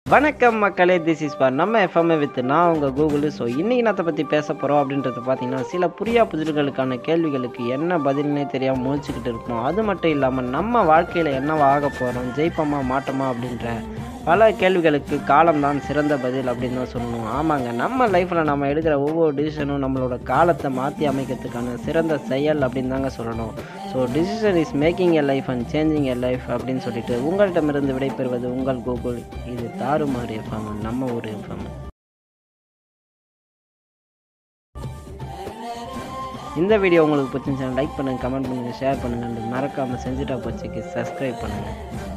வணக்கம் மக்களே, this is பார் நம்ம எஃப்எம் வித் நான் உங்கள் கூகுள். ஸோ இன்றைக்கி நான் பற்றி பேச போகிறோம் அப்படின்றது பார்த்தீங்கன்னா, சில புரியா புதிர்களுக்கான கேள்விகளுக்கு என்ன பதில்னே தெரியாமல் முழிச்சுக்கிட்டு இருப்போம். அது மட்டும் இல்லாமல் நம்ம வாழ்க்கையில் என்னவா ஆக போகிறோம், ஜெயிப்போமா மாட்டோமா அப்படின்ற பல கேள்விகளுக்கு காலம்தான் சிறந்த பதில் அப்படின்னு தான் சொல்லணும். ஆமாங்க, நம்ம லைஃப்பில் நம்ம எடுக்கிற ஒவ்வொரு டிசிஷனும் நம்மளோட காலத்தை மாற்றி அமைக்கிறதுக்கான சிறந்த செயல் அப்படின்னு தாங்க சொல்லணும். So decision is making a life and changing a life அப்படின்னு சொல்லிட்டு உங்கள்கிட்டமிருந்து விடைபெறுவது உங்கள் கூகுள். இது தாறுமாறு எஃப்எம், நம்ம ஒரு எஃப்எம். இந்த வீடியோ உங்களுக்கு பிடிச்சிருந்துச்சுன்னா லைக் பண்ணுங்கள், கமெண்ட் பண்ணுங்கள், ஷேர் பண்ணுங்கள், மறக்காமல் செஞ்சுட்டா போச்சுக்கு சப்ஸ்கிரைப் பண்ணுங்கள்.